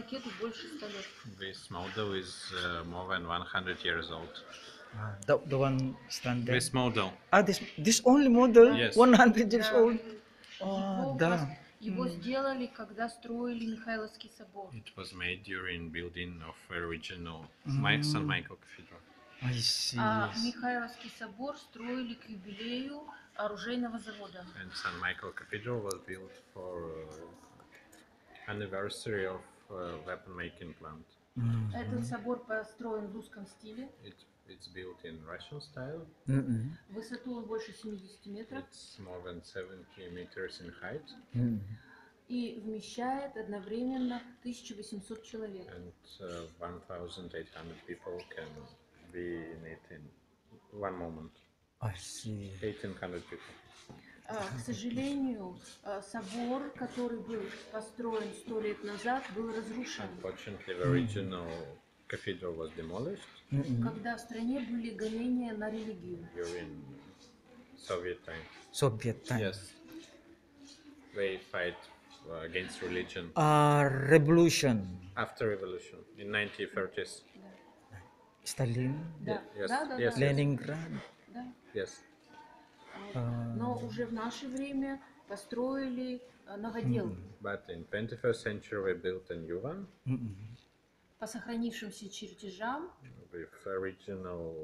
макету больше 100 лет. This model is more than 100 years old. The one standing. This model. This only model. Yes. 100 years Да. old. Его, Да. его сделали, когда строили Михайловский собор. It was made during building of original St. Michael Cathedral. I see. А Михайловский собор строили к юбилею оружейного завода. And St. Michael Cathedral was built for anniversary of weapon making plant. Этот собор построен в русском стиле. It's built in Russian style. Высоту он больше 70 метров. It's more than 70 meters in height. И вмещает одновременно 1800 человек. And 1,800 people can be in it in one moment. I see. 1,800 people. К сожалению, собор, который был построен 100 лет назад, был разрушен. Unfortunately, the original cathedral was demolished Когда в стране были гонения на религию. during Soviet time. Soviet time. Yes, they fight against religion Revolution. after revolution in 1930s. Stalin. Да, Yes, да, да, yes, да. Leningrad. Да. Yes. Но уже в наше время построили новоделы. But in 21st century, we built a new one По сохранившимся чертежам with original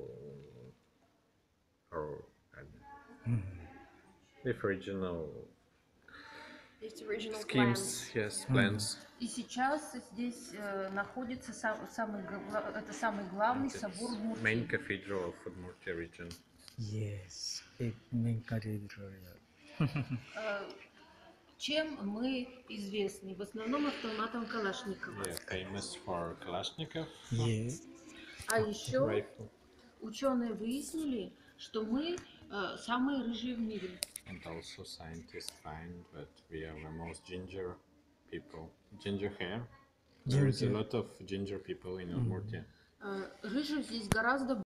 or with original It's original schemes. Yes, plans. и сейчас здесь находится самый главный собор Main Муртии. cathedral of Udmurtia region. Yes. Big main cathedral. Чем мы известны? В основном автоматом Калашникова. Yeah, famous for Kalashnikov Yes. А еще rifle. ученые выяснили, что мы самые рыжие в мире. And also scientists find that we are the most ginger people. Ginger hair. There is a lot of ginger people in Udmurtia. Рыжих здесь гораздо